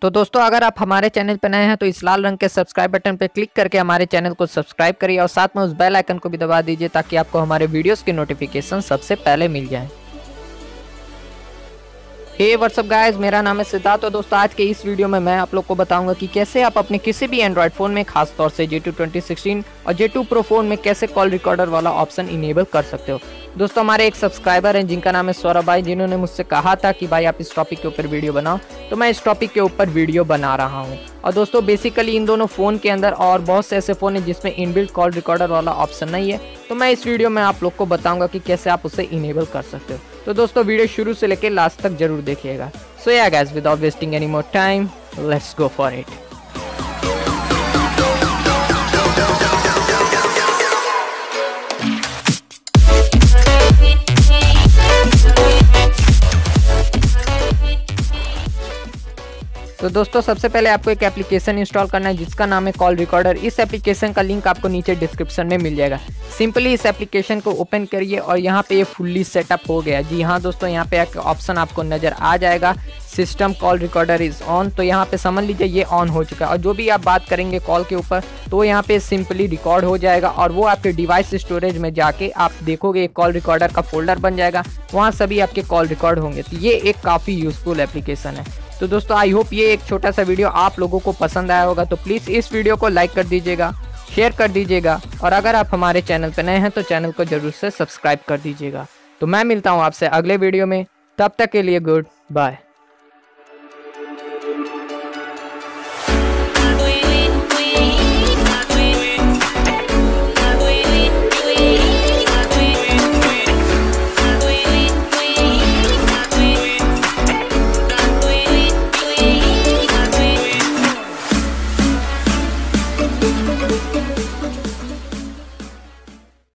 तो दोस्तों अगर आप हमारे चैनल पर नए हैं तो इस लाल रंग के सब्सक्राइब बटन पर क्लिक करके हमारे चैनल को सब्सक्राइब करिए और साथ में उस बेल आइकन को भी दबा दीजिए ताकि आपको हमारे वीडियोस की नोटिफिकेशन सबसे पहले मिल जाए। हे व्हाट्सअप गाइस, मेरा नाम है सिद्धार्थ। और दोस्तों आज के इस वीडियो में मैं आप लोग को बताऊंगा कि कैसे आप अपने किसी भी एंड्रॉइड फोन में, खास तौर से J2 2016 और J2 Pro फोन में कैसे कॉल रिकॉर्डर वाला ऑप्शन इनेबल कर सकते हो। दोस्तों हमारे एक सब्सक्राइबर हैं जिनका नाम है सौरभ भाई, जिन्होंने मुझसे कहा था कि भाई आप इस टॉपिक के ऊपर वीडियो बनाओ, तो मैं इस टॉपिक के ऊपर वीडियो बना रहा हूँ। और दोस्तों बेसिकली इन दोनों फ़ोन के अंदर और बहुत से ऐसे फ़ोन हैं जिसमें इनबिल्ट कॉल रिकॉर्डर वाला ऑप्शन नहीं है, तो मैं इस वीडियो में आप लोग को बताऊंगा कि कैसे आप उसे इनेबल कर सकते हो। तो दोस्तों वीडियो शुरू से लेकर लास्ट तक जरूर देखिएगा। So yeah guys, without wasting any more time, let's go for it. तो दोस्तों सबसे पहले आपको एक एप्लीकेशन इंस्टॉल करना है जिसका नाम है कॉल रिकॉर्डर। इस एप्लीकेशन का लिंक आपको नीचे डिस्क्रिप्शन में मिल जाएगा। सिंपली इस एप्लीकेशन को ओपन करिए और यहाँ पे ये फुल्ली सेटअप हो गया। जी हाँ दोस्तों, यहाँ पे एक ऑप्शन आपको नज़र आ जाएगा, system call recorder is on. तो यहाँ पे समझ लीजिए ये ऑन हो चुका है और जो भी आप बात करेंगे कॉल के ऊपर तो यहाँ पे सिंपली रिकॉर्ड हो जाएगा और वो आपके डिवाइस स्टोरेज में जाके आप देखोगे कॉल रिकॉर्डर का फोल्डर बन जाएगा, वहाँ सभी आपके कॉल रिकॉर्ड होंगे। तो ये एक काफ़ी यूज़फुल एप्लीकेशन है। तो दोस्तों आई होप ये एक छोटा सा वीडियो आप लोगों को पसंद आया होगा। तो प्लीज़ इस वीडियो को लाइक कर दीजिएगा, शेयर कर दीजिएगा और अगर आप हमारे चैनल पर नए हैं तो चैनल को जरूर से सब्सक्राइब कर दीजिएगा। तो मैं मिलता हूँ आपसे अगले वीडियो में, तब तक के लिए गुड बाय।